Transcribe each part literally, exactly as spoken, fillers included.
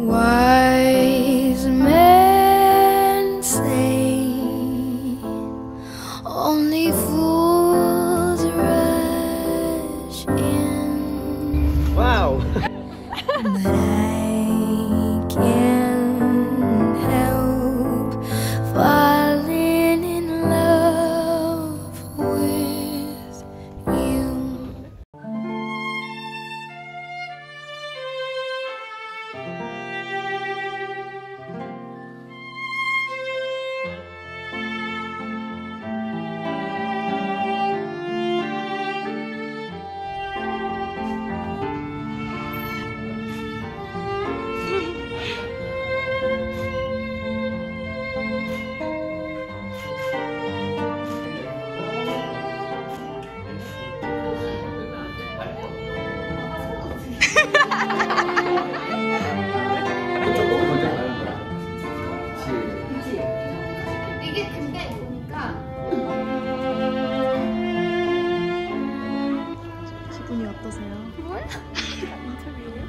Wise men say only fools rush in. Wow. But I can't help falling in love with you. 이게 근데 보니까 기분이 어떠세요? 뭘? 인터뷰예요?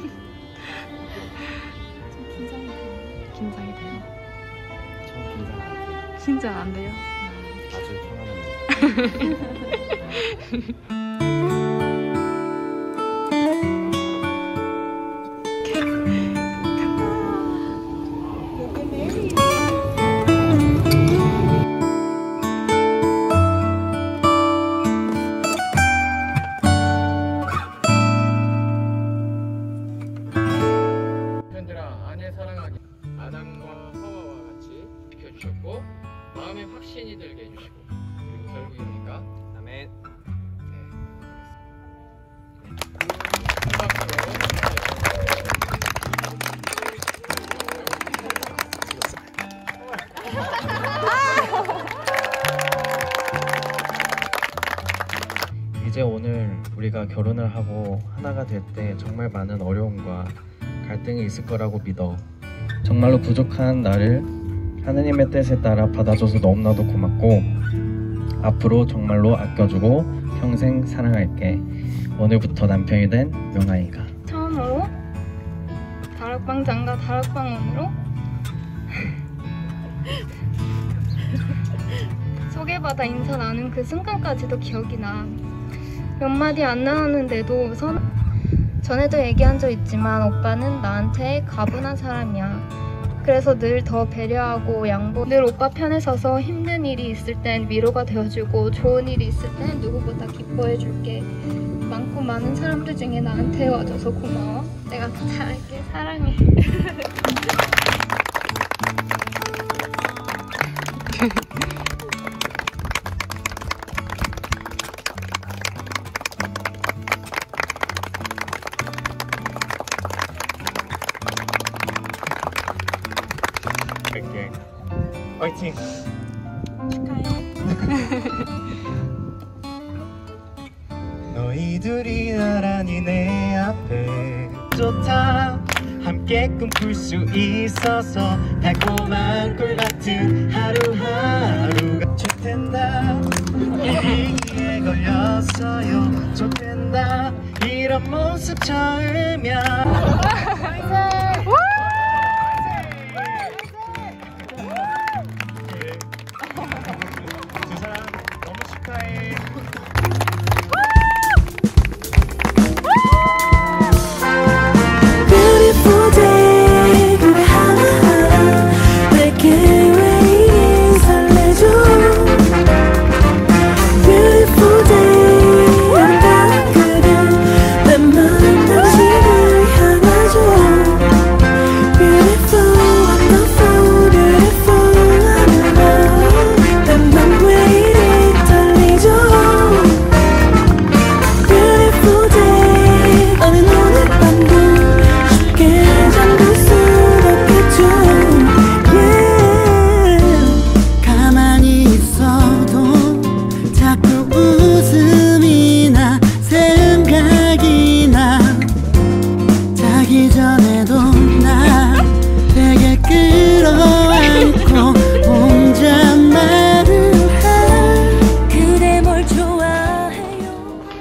좀 긴장이 돼요. 긴장이 돼요. 저 긴장 안 돼요. 긴장 안 돼요? 아주 편안합니다. 사랑하기 아담과 하와와 같이 지켜주셨고 마음에 확신이 들게 해주시고 그리고 결국이니까 아멘. 이제 오늘 우리가 결혼을 하고 하나가 될 때 정말 많은 어려움과 갈등이 있을 거라고 믿어. 정말로 부족한 나를 하느님의 뜻에 따라 받아줘서 너무나도 고맙고 앞으로 정말로 아껴주고 평생 사랑할게. 오늘부터 남편이 된 명아이가. 처음으로 다락방장과 다락방원으로 소개받아 인사 나눈 그 순간까지도 기억이 나. 몇 마디 안 나눴는데도 선... 전에도 얘기한 적 있지만 오빠는 나한테 가분한 사람이야. 그래서 늘 더 배려하고 양보, 늘 오빠 편에 서서 힘든 일이 있을 땐 위로가 되어주고 좋은 일이 있을 땐 누구보다 기뻐해줄게. 많고 많은 사람들 중에 나한테 와줘서 고마워. 내가 더 잘할게. 사랑해. 할게. 화이팅! 축하해. 너희들이 나란히 내 앞에 좋다. 함께 꿈꿀 수 있어서 달콤한 꿀 같은 하루하루가 좋댄다. 위기에 걸렸어요. 좋댄다. 이런 모습 처음이야. 두 사람 너무 축하해. Beautiful day 그래 하나하나 내게 왜 이리 설레죠. Beautiful day 아름다운 그대 내 맘은 당신을 향하죠. Beautiful wonderful beautiful I'm in love 내 맘 왜 이리 떨리죠. Beautiful day 오늘 오늘 밤도 잠들 수 없겠죠. Yeah. 가만히 있어도 자꾸 웃음이 나 생각이 나. 자기 전에도 나 되게 끌어안고 혼자 말을 해. 그대 뭘 좋아해요. 내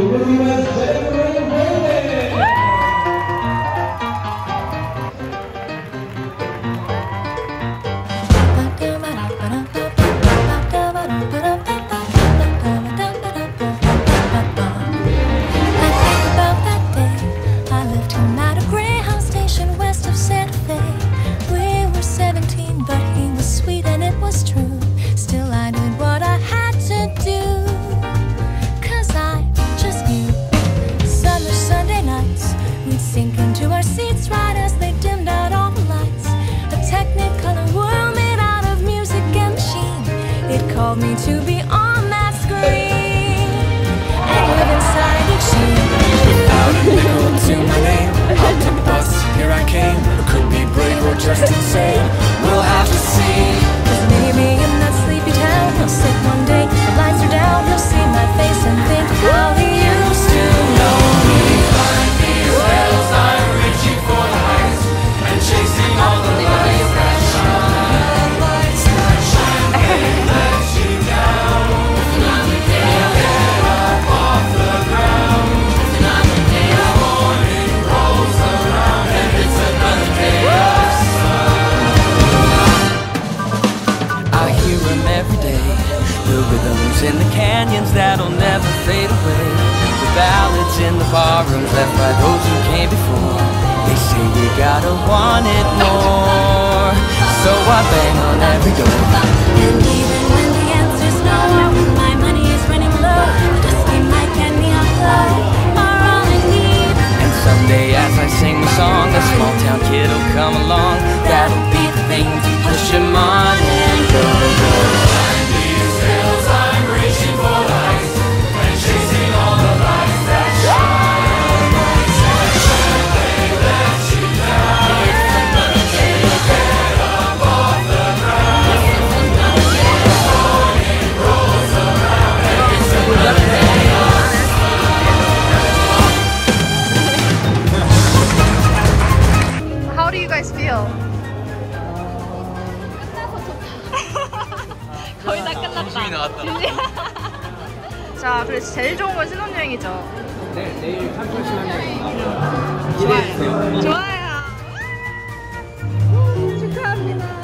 to be on that screen and live inside each scene. Without a nickel to my name, up to bus, here I came. I could be brave or just insane, we'll have to see. Cause maybe in that sleepy town you'll sit one day, the lights are down, you'll see my face and think how he used to know me. Climb these hills, I'm reaching for the heights and chasing all the lights that shine. Lights that shine, they let you down. Another day I'll get up off the ground. Another day the morning rolls around and it's another day of sun. I hear them every day, the rhythms in the canyons that'll never fade away, the ballads in the barrooms left by those who came before. They say you gotta want it more, so I bang on every door. And even when the answer's no, or when my money is running low, a dusty mic and neon glow are all I need. And someday as I sing the song, a small town kid will come along. That'll be the thing to push him on and go, go. Climb these hills, I'm reaching for the heights and chasing all the lights that shine. Lights that shine, they let you down. Another day to get up off the ground. Another day the morning rolls around and it's another day of sun. How do you guys feel? 거의 다 끝났다. 웃음이 나왔다. 자, 그래서 제일 좋은 건 신혼여행이죠. 네, 내일 한풀 신혼여행. 좋아요. 좋아요. 축하합니다.